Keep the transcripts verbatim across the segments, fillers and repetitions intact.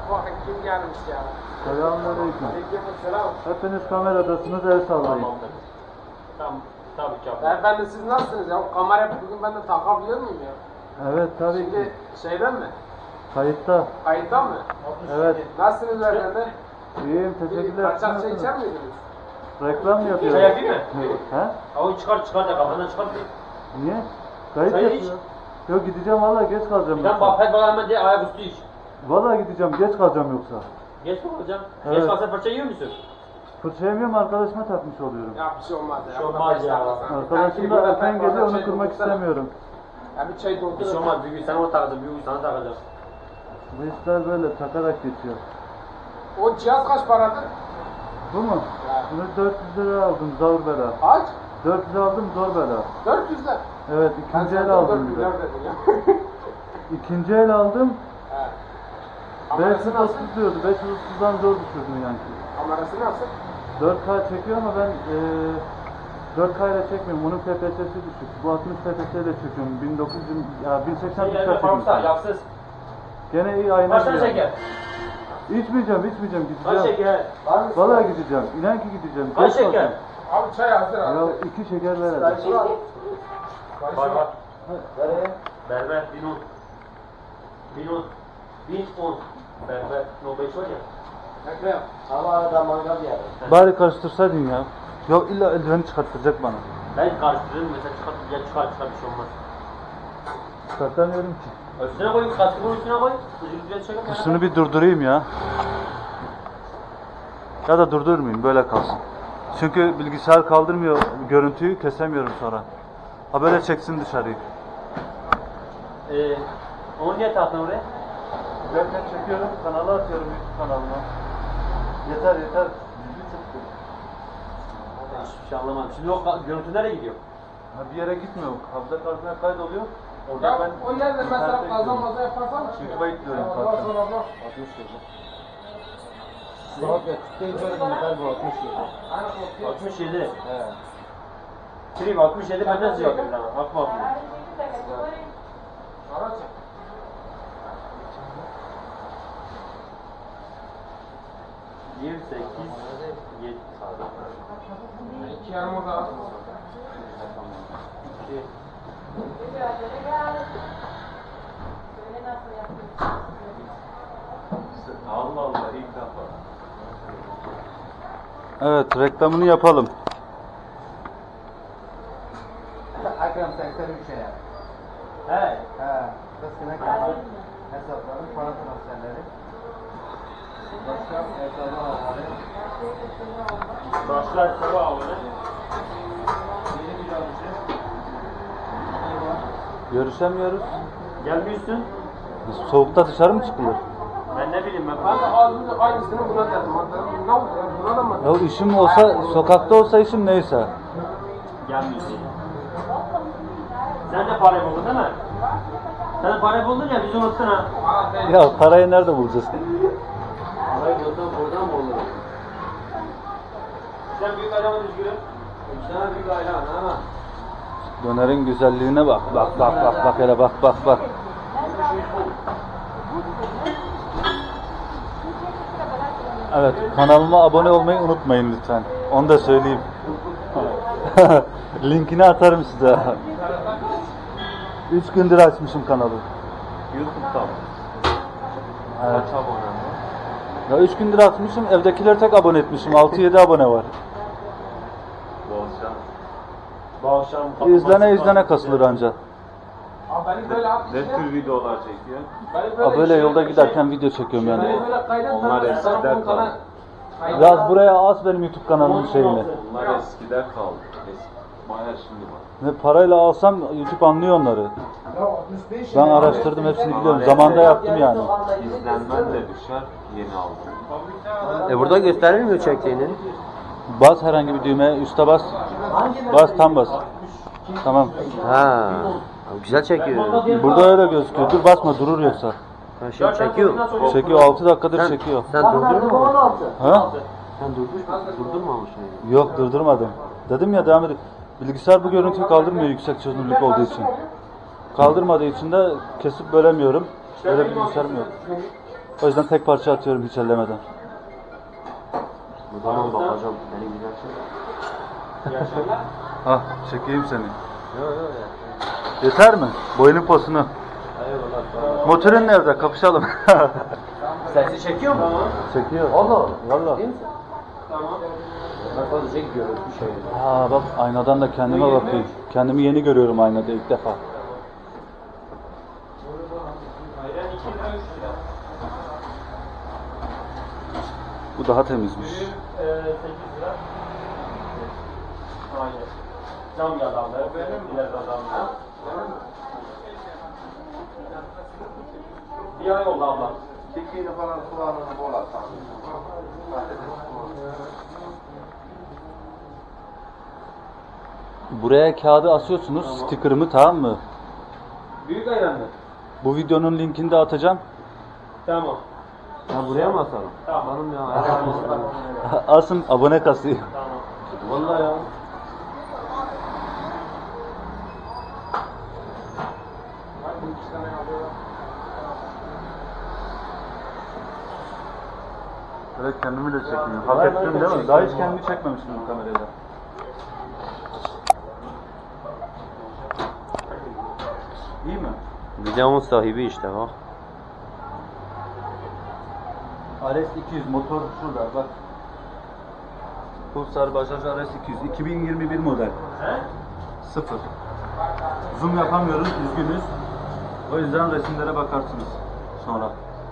Bakın kim gelmiş ya. Selamünaleyküm. Aleykümselam. Hepiniz kameradasınız, el sallayın. Tamam, tabii ki abi. Beyefendi siz nasılsınız ya? Kamera bugün ben de takabiliyor muyum ya? Evet tabii Şimdi ki. şeyden mi? Kayıtta. Kayıttan mı? Evet. Nasılsınız beyefendi? İyiyim, teşekkürler. Kaçak Siz şey içer nasılsınız? miydiniz? Reklam mı yapıyoruz? Çay yapayım mı? He? Avuç çıkar çıkar da kafandan çıkar. Niye? Kayıt Çay yapıyor. iç. Yok gideceğim valla, geç kalacağım. Bir tane yoksa. bak bak hemen diye ayaküstü iç. Valla gideceğim, geç kalacağım yoksa. Geç mi hocam? Evet. Geç kalsa fırça yiyor musun? Fırça yemiyorum, arkadaşıma takmış oluyorum. Ya bir şey olmaz ya. Bir şey olmaz ya. Arkadaşım da erken geliyor, onu kırmak istemiyorum. Ya bir çay doldur. Bir şey olmaz. Bir gün sen ona takacaksın, bir gün sana takacağız. Bu işler böyle takarak geçiyor. O cihaz kaç paradır? Bu mu? Ya. Bunu dört yüz lira aldım, zor bela. Kaç? dört yüz aldım, zor bela. dört yüz lira. Evet, Ben ikinci el senden aldım dört bir de. milyar dedim ya. İkinci el aldım, He. beş Kamerası yüz nasıl? otuz diyordu, beş yüz otuzdan zor düşürdüm yani. Kamerası nasıl? dört K çekiyor ama ben e, dört K ile çekmiyorum, onun F P S'si düşük. Bu altmış F P S ile çekiyorum, bin dokuz yüz, ya bin seksen Sen pixel yerine parmsa, çekiyorum. yaksız. Gene iyi ayna Kaç tane gidiyor. şeker? İçmeyeceğim, içmeyeceğim, Kaç gideceğim. şeker? Vallahi gideceğim, inan ki gideceğim. Kaç Geç şeker? kalacağım. Abi çay hazır abi. Ya iki şeker ver hadi. Karşı var. Var var. Nereye? Berber, bin on. Bin on. Bin on. Berber, no beş var ya. Ekrem. Ama arada mangal yer. Bari karıştırsaydın ya. Ya illa eldiveni çıkartacak bana. Ben karıştırırım mesela çıkar, ya çıkar çıkar bir şey olmaz. Çıkartamıyorum ki. Üstüne koy, kaskımın üstüne koy. Ucunu biraz çekelim. Şunu bir durdurayım ya. Ya da durdurmayayım, böyle kalsın. Çünkü bilgisayar kaldırmıyor görüntüyü, kesemiyorum sonra. Ha böyle çeksin dışarıyı. Ee, onu niye taktın oraya? Zaten çekiyorum, kanala atıyorum YouTube kanalıma. Yeter yeter. Yüzü çıktı. Hiçbir şey anlamadım. Şimdi o ka- görüntü nereye gidiyor? Ha bir yere gitmiyor. Hafıza kartına kaydoluyor. Orada Ya ben o nerede mesela internete kazan yüklüyorum. maza yaparsan YouTube'a yüklüyorum Ya, karttan. sonra bak. altmış yedi. altmış yedi. He. Trim altmış yedi benden sıcak bir tane. Akma akma. Araç. bir, sekiz, yedi. İki yarım orada. iki. Allah Allah ilk defa. Evet, reklamını yapalım. Akram seksen üç ya. He. He. Kıskına kadar hesapları, para transferleri. Başka hesabı havaları. Başlar sabah avını. Yeni bir alışı. Görüşemiyoruz. Gelmiyorsun. Soğukta dışarı mı çıkılır? Ben ne bileyim ben. Ben de ağzımda aynısını buna dedim. Ne oldu ya? Buna da mı? Ya işim olsa, sokakta olsa işim neyse. Gelmiyorsun. Sen de parayı buldun değil mi? Sen de parayı buldun ya bizi unuttun ha. Aa, değil. Ya parayı nerede bulacağız? Parayı buldun buradan mı olur? Sen büyük adamın üzgünüm. Sen büyük aylan ama. Dönerin güzelliğine bak. Bak bak bak bak hele bak bak bak. Evet, kanalıma abone olmayı unutmayın lütfen. Onu da söyleyeyim. Linkini atarım size. Üç gündür açmışım kanalı. YouTube'da mı? Evet. Kaç abone var? Ya üç gündür açmışım, evdekileri tek abone etmişim. altı yedi abone var. Bu akşam. Bu akşam. İzlene izlene kasılır anca. Abi benim böyle at Ne işte. tür videolar çekiyor? Benim Ha böyle şey- yolda şey- giderken video çekiyorum yani. Benim böyle kaydet. Onlar ben eskiden sana bu kaldı. kana- kaydet- Yaz buraya as benim YouTube kanalımın şeyini. Bunlar eskide kaldı. Eski. Maya şimdi var. Ve parayla alsam YouTube anlıyor onları. Ya altmış beş Ben ya. araştırdım, hepsini biliyorum. Zamanda yaptım yani. İzlenmen de düşer. Yeni aldım. E burada gösterilmiyor çektiğini. Bas herhangi bir düğmeye, üste bas. Bas, tam bas. Tamam. Ha, güzel çekiyor. Burada öyle gözüküyor. Dur basma, durur yoksa. Ha, şimdi çekiyor. Çekiyor, altı dakikadır çekiyor. Sen durdurma mı? Ha? Sen durdur, durdurmamışsın. Yok, durdurmadım. Dedim ya, devam edin. Bilgisayar bu görüntüyü kaldırmıyor yüksek çözünürlük olduğu için. Kaldırmadığı için de kesip bölemiyorum. Öyle bir bilgisayarım yok. O yüzden tek parça atıyorum hiç ellemeden. Bu zaman bakacağım. Beni güzel çek. İyi akşamlar. Ah çekeyim seni. Yok yok ya. Yeter mi? Boyunun posunu. Eyvallah. Motorun nerede? Kapışalım. Sesi çekiyor mu? Tamam. Çekiyor. Allah. Valla. Değil misin? Tamam. Ben sadece görüntü şey. Aa bak aynadan da kendime bakayım. Kendimi yeni görüyorum aynada ilk defa. Ayran iki lira üç lira. Bu daha temizmiş. Büyük e, sekiz lira. Aynen. Cam yadamları. İleride adamlar. Bir ay oldu abla. Kekiğini falan kulağını bol atsan. Buraya kağıdı asıyorsunuz, sticker'ımı, tamam mı? Büyük ayran mı? Bu videonun linkini de atacağım. Tamam. Ha buraya mı asalım? Tamam. Asalım ya. Asın abone kasayım. Tamam. Vallahi ya. Evet kendimi de çekmiyorum. Hak ettim değil mi? Daha hiç kendimi çekmemiştim bu kamerayla. İyi mi? Videomun sahibi işte bak. R S iki yüz motor şurada bak. Pulsar Bajaj R S iki yüz iki bin yirmi bir model. He? Sıfır. Zoom yapamıyoruz, üzgünüz. O yüzden resimlere bakarsınız sonra.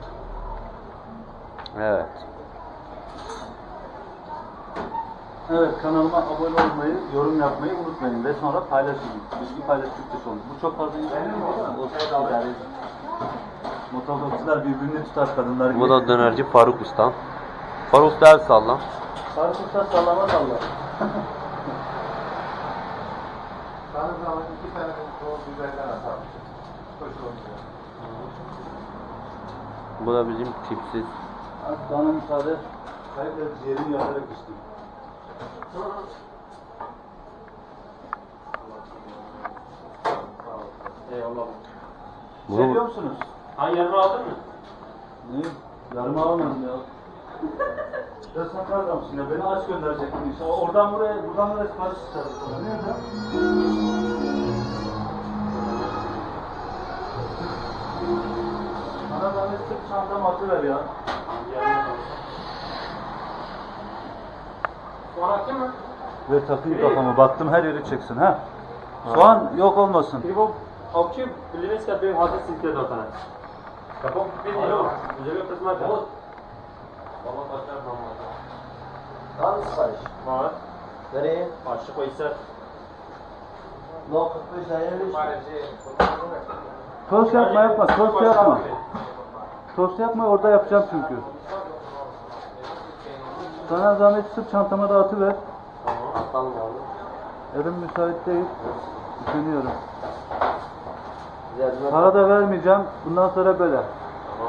Evet. Evet, kanalıma abone olmayı, yorum yapmayı unutmayın ve sonra paylaşın. Bilgi paylaştıkça olur. Bu çok fazla insan değil mi? O idare edin. Motosikletçiler birbirini tutar kadınlar gibi. Bu da dönerci Faruk Usta. Faruk Usta el salla. Faruk Usta sallama sallar. Sana zaman iki tane soğuk biberden atar. Hoş olmuyor. Bu da bizim tipsiz. Bana müsaade. Kayıpla ciğerini yararak içtim. Eyvallah. Bunu- Seviyor musunuz? Ha yarını aldın mı? Ne? Yarım alamadım ya. Ya sen kardeşim ya beni aç gönderecektin inşallah. Oradan buraya, buradan buraya sipariş istedim. Nerede? Bana zahmet sırt çantamı atıver ya. Sonraki mı? Ve takayım kafamı. Baktım her yeri çeksin ha. Soğan yok olmasın. Krivo, ovči, Livinska bi hazır silke dotane. Kako? Alo, želio presmatra. Valla başlar normalde. Var mı sipariş? Var. Nereye? Başlı koysa. No kırk beş ayarlı Tost yapma yapma. Tost yapma. Tost yapma orada yapacağım çünkü. Sana zahmet sırt çantama da atıver. Atalım abi. Elim müsait değil. Düşünüyorum. Güzel. Para da vermeyeceğim. Bundan sonra böyle. Tamam.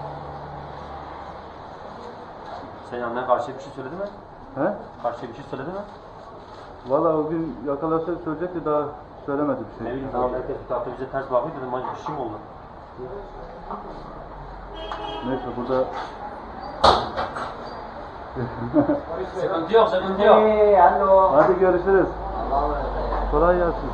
Senin annen karşıya bir şey söyledi mi? He? Karşıya bir şey söyledi mi? Valla o gün yakalasa söyleyecekti daha söylemedi bir Ne şey. bileyim, tamam. Herkes bir tarafta bize ters bakıyor dedim, acı bir şey mi oldu? Neyse burada Sıkıntı yok, sıkıntı yok. Hey, alo. hadi görüşürüz. Allah'a emanet. Kolay gelsin.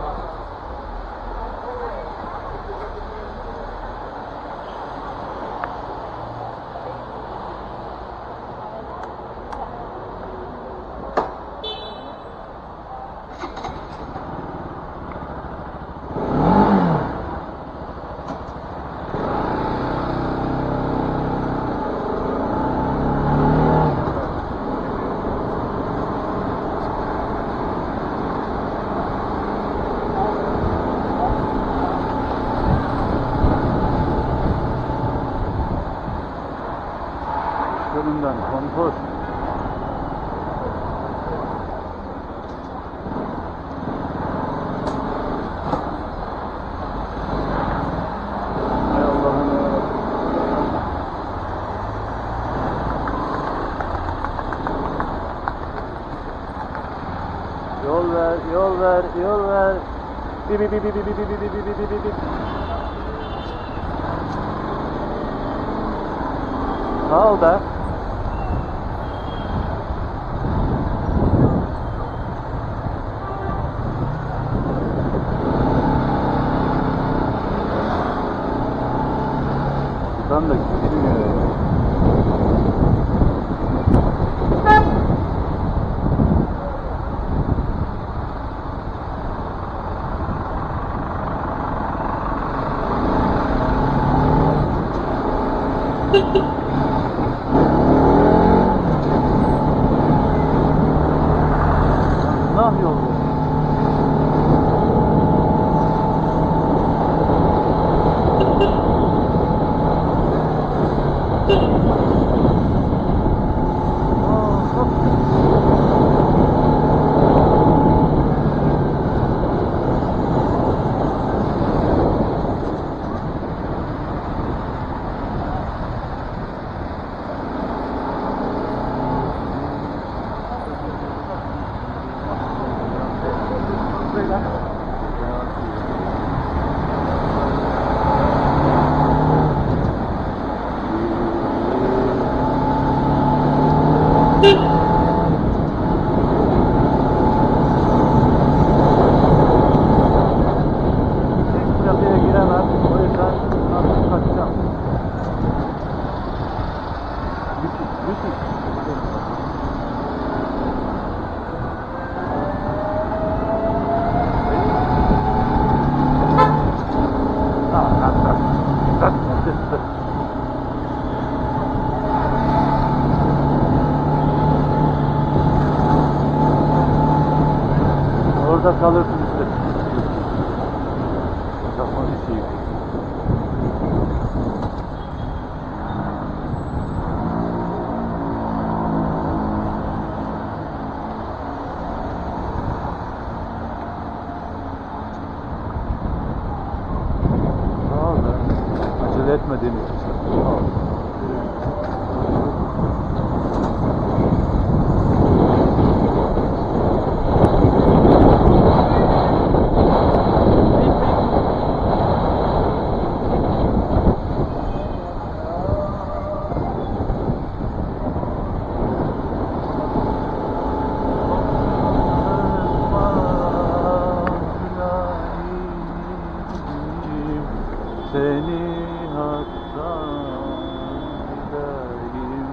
Önünden konfor. Hay Allah'ım ya. Yol ver, yol ver, yol ver. Bi bi bi bi bi bi bi bi bi bi bi bi bi. Ne oldu? Buradan da gidilmiyor ya. Ne yapıyor bu? Trafiğe giremem. O yüzden artık kaçacağım. Müthiş, müthiş. Orada kalırsın işte. Kafan işi yok. Ne oldu? Acele etmediğiniz için. Ne oldu? Seni haktan dilerim.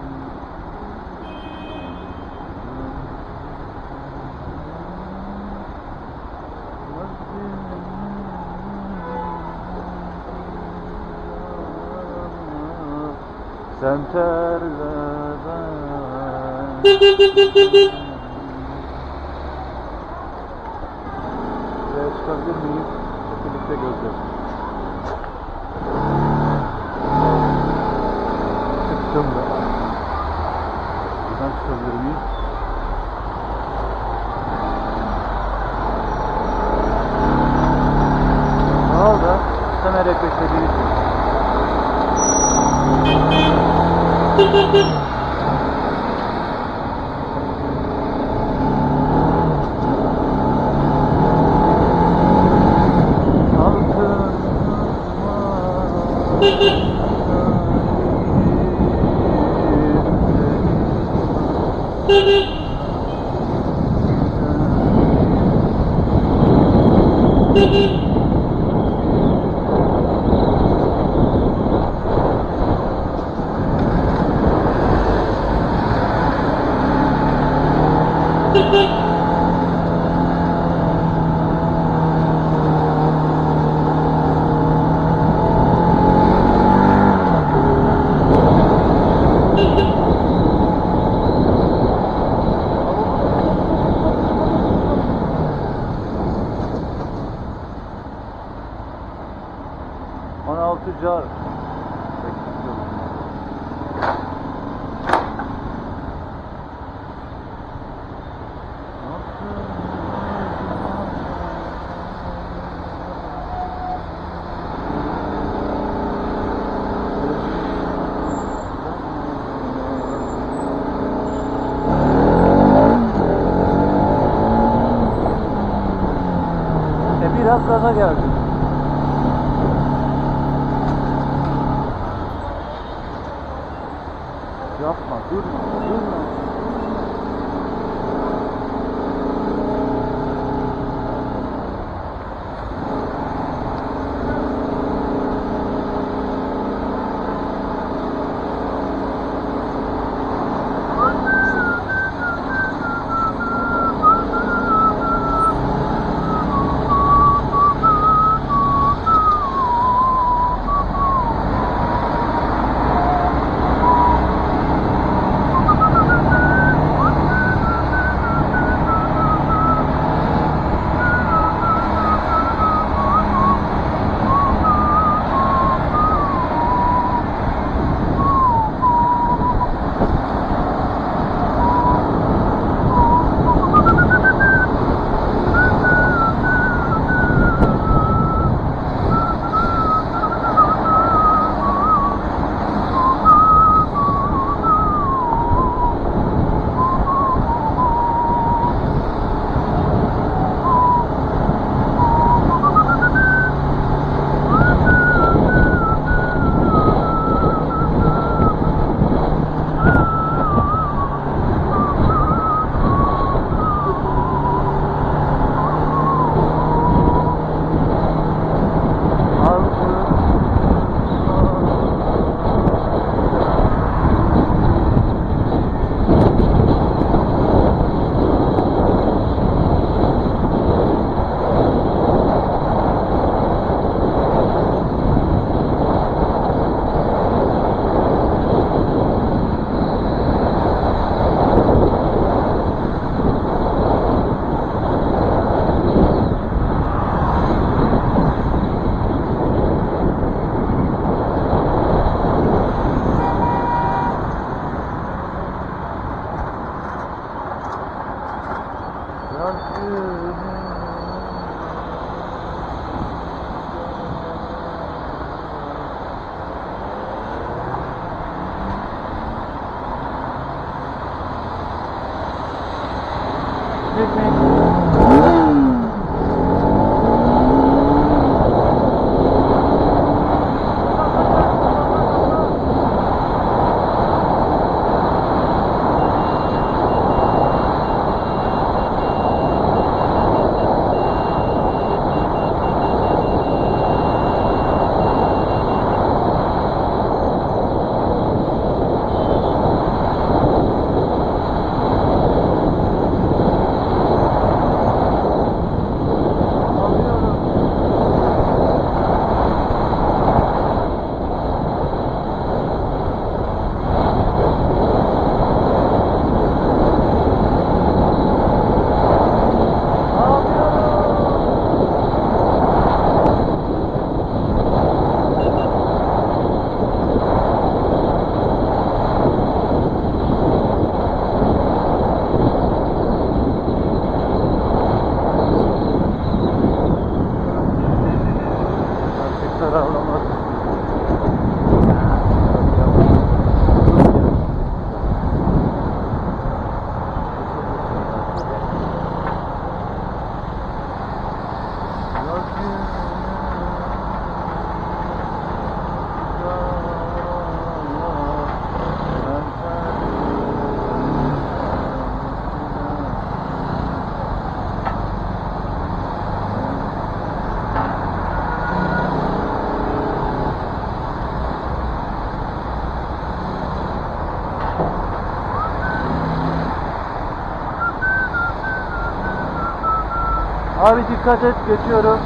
Sen terle ben. Şuraya çıkabilir miyiz? Hep birlikte göreceğiz. Çıktım da. Buradan çıkabilir miyiz? Ne oldu? Sen nereye beklediğin on altı car. E biraz gaza geldim. Abi dikkat et, geçiyorum.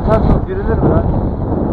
ters ol, girilir mi lan?